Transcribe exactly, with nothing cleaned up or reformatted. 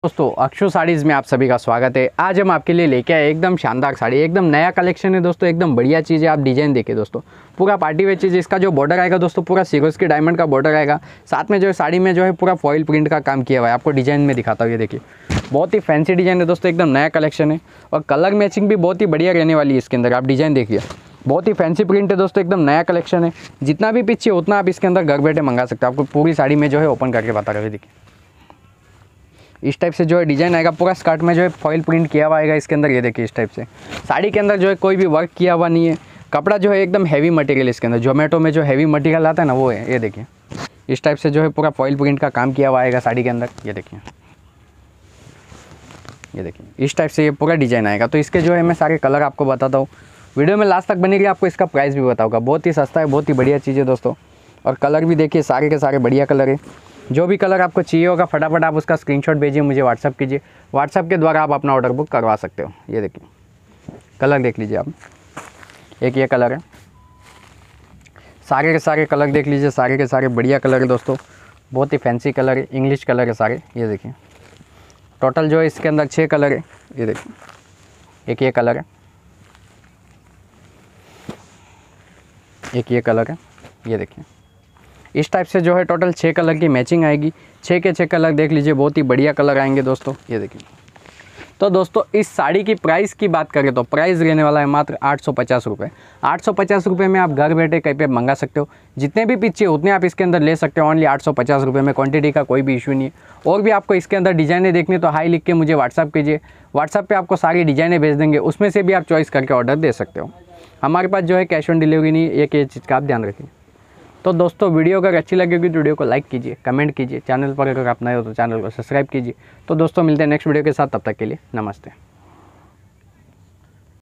दोस्तों अक्षु साड़ीज़ में आप सभी का स्वागत है। आज हम आपके लिए लेके आए एकदम शानदार साड़ी, एकदम नया कलेक्शन है दोस्तों, एकदम बढ़िया चीज़ है। आप डिजाइन देखिए दोस्तों, पूरा पार्टी वेयर चीज़। इसका जो बॉर्डर आएगा दोस्तों पूरा सिरोज के डायमंड का बॉर्डर आएगा, साथ में जो है साड़ी में जो है पूरा फॉइल प्रिंट का काम किया हुआ है। आपको डिजाइन में दिखाता हूँ, ये देखिए बहुत ही फैंसी डिजाइन है दोस्तों, एकदम नया कलेक्शन है और कलर मैचिंग भी बहुत ही बढ़िया रहने वाली है इसके अंदर। आप डिजाइन देखिए, बहुत ही फैंसी प्रिंट है दोस्तों, एकदम नया कलेक्शन है। जितना भी पीछे उतना आप इसके अंदर घर बैठे मंगा सकते हो। आपको पूरी साड़ी में जो है ओपन करके बता रहे, देखिए इस टाइप से जो है डिज़ाइन आएगा। पूरा स्कर्ट में जो है फॉइल प्रिंट किया हुआ आएगा इसके अंदर, ये देखिए इस टाइप से। साड़ी के अंदर जो है कोई भी वर्क किया हुआ नहीं है। कपड़ा जो है एकदम हैवी मटेरियल इसके अंदर, जोमेटो में जो हैवी मटेरियल आता है ना वो है। ये देखिए इस टाइप से जो है पूरा फॉइल प्रिंट का काम किया हुआ आएगा साड़ी के अंदर। ये देखिए ये देखिए इस टाइप से ये पूरा डिज़ाइन आएगा। तो इसके जो है मैं सारे कलर आपको बताता हूँ, वीडियो में लास्ट तक बनेगी। आपको इसका प्राइस भी बताऊँगा। बहुत ही सस्ता है, बहुत ही बढ़िया चीज़ है दोस्तों। और कलर भी देखिए सारे के सारे बढ़िया कलर है। जो भी कलर आपको चाहिए होगा फटाफट आप उसका स्क्रीनशॉट भेजिए, मुझे व्हाट्सअप कीजिए। व्हाट्सअप के द्वारा आप अपना ऑर्डर बुक करवा सकते हो। ये देखिए कलर देख लीजिए आप, एक ये कलर है, सारे के सारे कलर देख लीजिए, सारे के सारे बढ़िया कलर है दोस्तों, बहुत ही फैंसी कलर है, इंग्लिश कलर है सारे। ये देखिए टोटल जो है इसके अंदर छः कलर है। ये देखिए एक ये कलर है, एक ये कलर है। ये देखिए इस टाइप से जो है टोटल छः कलर की मैचिंग आएगी। छः के छः कलर देख लीजिए, बहुत ही बढ़िया कलर आएंगे दोस्तों। ये देखिए तो दोस्तों इस साड़ी की प्राइस की बात करें तो प्राइस रहने वाला है मात्र आठ सौ पचास रुपये। आठ सौ पचास रुपये में आप घर बैठे कहीं पे मंगा सकते हो। जितने भी पीछे उतने आप इसके अंदर ले सकते हो, ओनली आठ सौ पचास रुपये में। क्वांटिटी का कोई भी इशू नहीं है। और भी आपको इसके अंदर डिज़ाइनें देखनी तो हाई लिख के मुझे व्हाट्सअप कीजिए। व्हाट्सअप पर आपको सारी डिज़ाइनें भेज देंगे, उसमें से भी आप चॉइस करके ऑर्डर दे सकते हो। हमारे पास जो है कैश ऑन डिलीवरी नहीं, एक ये चीज़ का आप ध्यान रखिए। तो दोस्तों वीडियो अगर अच्छी लगेगी तो वीडियो को लाइक कीजिए, कमेंट कीजिए। चैनल पर अगर आप नए हो तो चैनल को सब्सक्राइब कीजिए। तो दोस्तों मिलते हैं नेक्स्ट वीडियो के साथ, तब तक के लिए नमस्ते।